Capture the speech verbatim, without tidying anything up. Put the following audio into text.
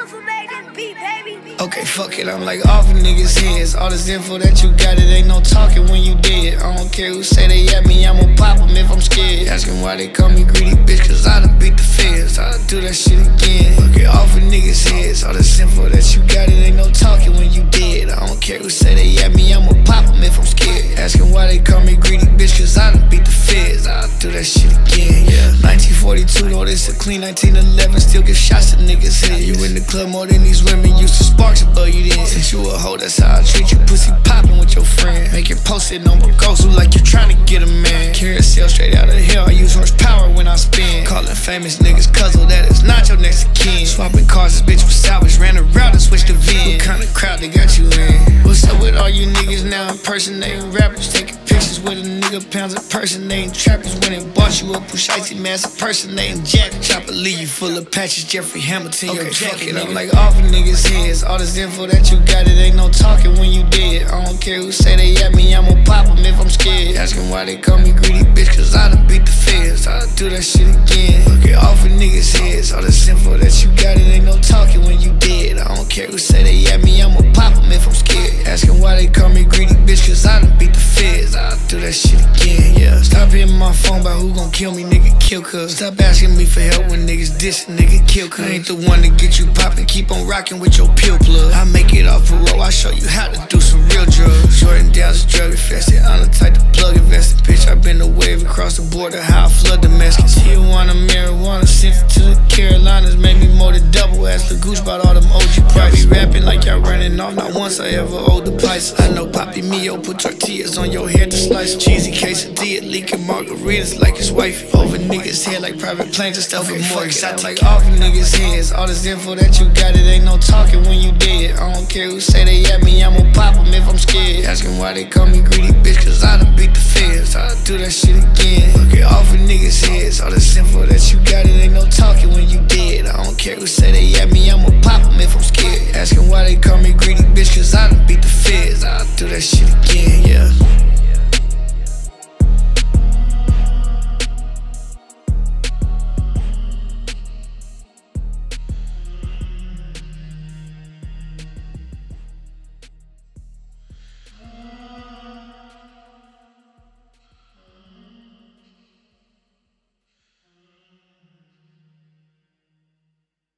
who made this beat, baby. Okay, fuck it, I'm like off of niggas' heads. All this info that you got, it ain't no talking when you dead. I don't care who say they at me, I'ma pop them if I'm scared. Asking why they call me greedy, bitch, cause I done beat the feds. I'll do that shit again. Okay, off of niggas' heads. All this info that you got, it ain't no talking when you dead. I don't care who say they at me, I'ma pop them if I'm scared. Asking why they call me greedy, bitch, cause I done beat the feds. I'll do that shit again, yeah. nineteen forty-two, though this a clean nineteen eleven, still give shots to niggas' heads. You in the club more than these women used to sparks above you then. Since you a hoe, that's how I treat you, pussy poppin' with your friend. Make it posted on my ghost, look like you tryna get a man. Carousel straight out of hell, I use horsepower when I spin. Callin' famous niggas cuzzle, that is not your next of kin. Swapping cars, this bitch was salvage, ran a route and switched the V I N. What kind of crowd they got you in? What's up with all you niggas now impersonating rappers? Taking pictures with a nigga, pounds impersonating trappers. When it bought you a push icy mask impersonating Jack. Chopper leave you full of patches, Jeffrey Hamilton, your jacket. I'm like off of niggas' heads. All this info that you got, it ain't no talking when you dead. I don't care who say they at me, I'ma pop them if I'm scared. Asking why they call me greedy, bitch, cause I done beat the feds. I'll do that shit again. Okay, off of niggas' heads. All this info that you got, it ain't no talking when you dead. I don't care who say they at me, I'ma pop them if I'm scared. Asking why they call me greedy, bitch, cause I done beat the feds. I'll do that shit again, yeah. Stop hitting my phone about who gon' kill me, nigga, kill cuz. Stop asking me for help when niggas diss a nigga, kill cuz. I ain't the one to get you poppin', keep on rockin' with your pill plug. I make it off parole, I show you how to do some real drugs. Jordan Downs is drug infested, I'm the type to plug invested. Bitch, I been the wave across the border, how I flood the Mexicans. He want a marijuana, sent it to the Carolinas, made me more than double. Ask LaGouche about all them O G price. Be rapping like y'all running off, not once I ever owed the price. I know Papi Mio put tortillas on your head to slice. Cheesy quesadilla, leaking margaritas like his wife. Over niggas' head like private planes and stuff with more exotic. Like off of niggas' heads. All this info that you got, it ain't no talking when you dead. I don't care who say they at me, I'ma pop them if I'm scared. Asking why they call me greedy, bitch, cause I done beat the feds. I'll do that shit again. Okay, off of niggas' heads. All this info that you got, it ain't no talking when you dead. I don't care who say they at me, I'ma pop them if I'm scared. Asking why they call me greedy, bitch, cause I done beat the feds. I'll do that shit again, yeah.